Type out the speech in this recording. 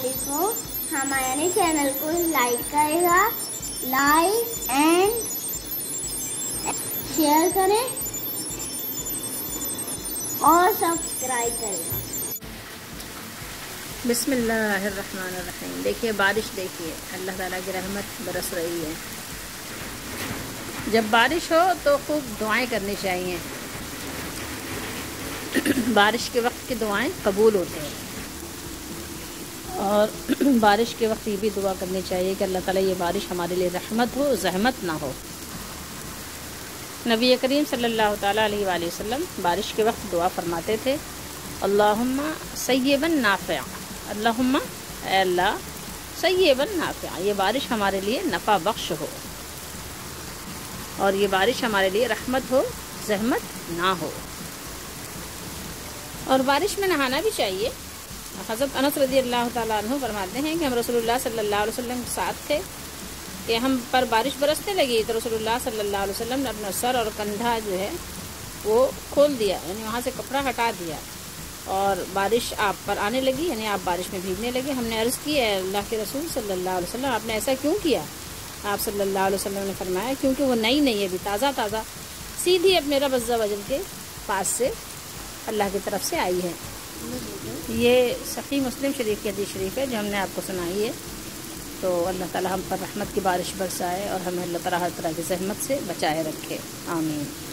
वालेकुम। हमारे चैनल को लाइक करेगा, लाइक एंड शेयर करें और सब्सक्राइब करें। बिस्मिल्लाहिर्रहमानिर्रहीम। देखिए बारिश, देखिए अल्लाह ताला की रहमत बरस रही है। जब बारिश हो तो खूब दुआएं करनी चाहिए। बारिश के वक्त की दुआएं कबूल होती हैं। और बारिश के वक्त ये भी दुआ करनी चाहिए कि अल्लाह ताला ये बारिश हमारे लिए रहमत हो, ज़हमत ना हो। नबी करीम सल्लल्लाहु ताला अलैहि वसल्लम बारिश के वक्त दुआ फरमाते थे, अल्लाहुम्मा सय्यबन नाफ़िअ, अल्लाहुम्मा ऐ अल्लाह सय्यबन नाफ़िअ, ये बारिश हमारे लिए नफ़ा बख्श हो और ये बारिश हमारे लिए रहमत हो, ज़हमत ना हो। और बारिश में नहाना भी चाहिए। हज़रत अनस रज़ी अल्लाह ताला अन्हु फरमाते हैं कि हम रसूलुल्लाह सल्लल्लाहु अलैहि वसल्लम के साथ थे कि हम पर बारिश बरसने लगी तो रसूलुल्लाह सल्लल्लाहु अलैहि वसल्लम ने अपना सर और कंधा जो है वो खोल दिया, यानी वहाँ से कपड़ा हटा दिया और बारिश आप पर आने लगी, यानी आप बारिश में भीगने लगे। हमने अर्ज़ की, है अल्लाह के रसूल सल्लल्लाहु अलैहि वसल्लम आपने ऐसा क्यों किया? आप सल्लल्लाहु अलैहि वसल्लम ने फरमाया क्योंकि वो नई है, अभी ताज़ा ताज़ा सीधी अपने रब अज़्ज़ा वजल के पास से अल्लाह की तरफ से आई है। ये सही मुस्लिम शरीफ की हदीस शरीफ है जो हमने आपको सुनाई है। तो अल्लाह ताला हम पर रहमत की बारिश बरसाए और हमें अल्लाह ताला हर तरह की ज़हमत से बचाए रखे। आमीन।